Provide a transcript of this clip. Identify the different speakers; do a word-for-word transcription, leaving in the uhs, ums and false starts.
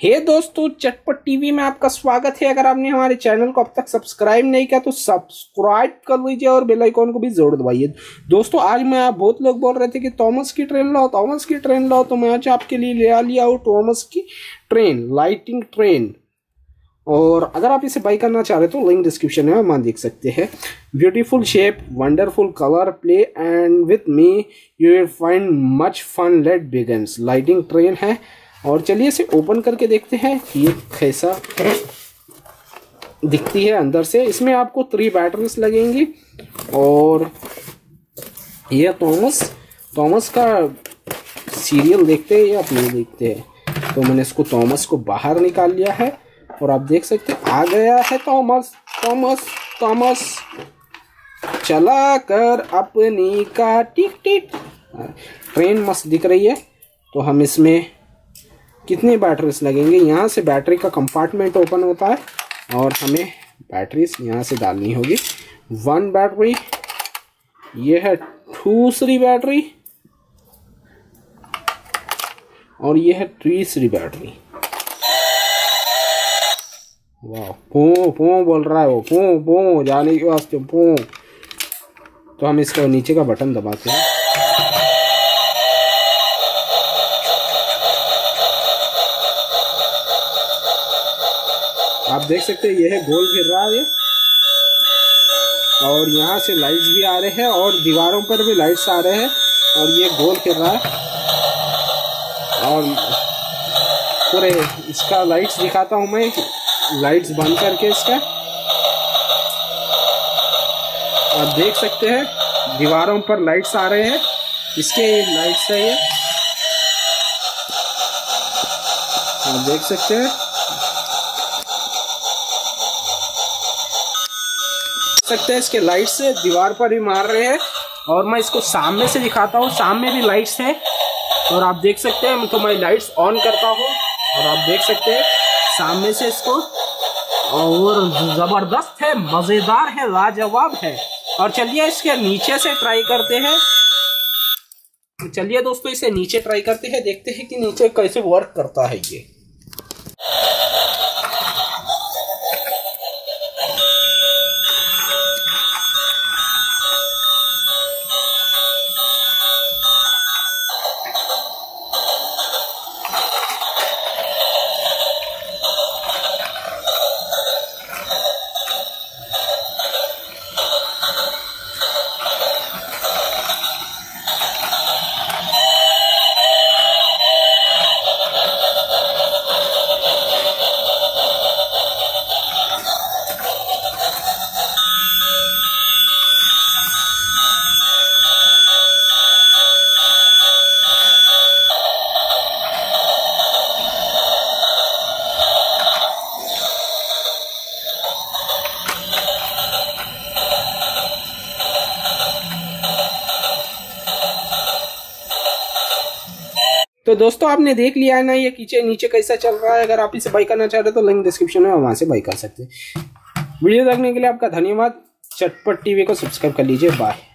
Speaker 1: हे दोस्तों, चटपट टीवी में आपका स्वागत है। अगर आपने हमारे चैनल को अब तक सब्सक्राइब नहीं किया तो सब्सक्राइब कर लीजिए और बेल आइकॉन को भी जरूर दबाइए। दोस्तों, आज मैं आप बहुत लोग बोल रहे थे कि थॉमस की ट्रेन लाओ, थॉमस की ट्रेन लाओ, तो मैं आज आपके लिए ले आ लिया हूँ थॉमस की ट्रेन, लाइटिंग ट्रेन। और अगर आप इसे बाई करना चाह रहे तो लिंक डिस्क्रिप्शन में वहाँ देख सकते हैं। Beautiful shape, wonderful colour play and with me you will find much fun. Let begins. Lighting train है और चलिए इसे ओपन करके देखते हैं कि ये कैसा दिखती है अंदर से। इसमें आपको थ्री बैटरीज लगेंगी और ये थॉमस थॉमस का सीरियल देखते हैं या अपने देखते हैं। तो मैंने इसको थॉमस को बाहर निकाल लिया है और आप देख सकते हैं आ गया है थॉमस थॉमस थॉमस चला कर अपनी का टिक टिक। ट्रेन मस्त दिख रही है। तो हम इसमें कितनी बैटरीज लगेंगे, यहाँ से बैटरी का कंपार्टमेंट ओपन होता है और हमें बैटरीज यहाँ से डालनी होगी। वन बैटरी, ये है दूसरी बैटरी और ये है तीसरी बैटरी। वाह, पो पो बोल रहा है वो, पो पो जाने के वास्ते पो। तो हम इसका नीचे का बटन दबाते हैं। आप देख सकते हैं ये है गोल फिर रहा है ये, और यहाँ से लाइट्स भी आ रहे हैं और दीवारों पर भी लाइट्स आ रहे हैं और ये गोल फिर रहा है। और पूरे इसका लाइट्स दिखाता हूँ मैं, लाइट्स बंद करके इसका। आप देख सकते हैं दीवारों पर लाइट्स आ रहे हैं, इसके लाइट्स है ये, आप देख सकते हैं सकते हैं इसके लाइट्स से दीवार पर भी मार रहे हैं। और मैं इसको सामने से दिखाता हूँ, सामने भी लाइट्स है और आप देख सकते हैं। तो मैं लाइट्स ऑन करता हूँ और आप देख सकते हैं सामने से इसको, और जबरदस्त है, मजेदार है, लाजवाब है। और चलिए इसके नीचे से ट्राई करते हैं। चलिए दोस्तों इसे नीचे ट्राई करते हैं, देखते हैं कि नीचे कैसे वर्क करता है ये। तो दोस्तों आपने देख लिया है ना ये नीचे नीचे कैसा चल रहा है। अगर आप इसे बाई करना चाह रहे हो तो लिंक डिस्क्रिप्शन में वहां से बाई कर सकते हैं। वीडियो देखने के लिए आपका धन्यवाद। चटपट टीवी को सब्सक्राइब कर लीजिए। बाय।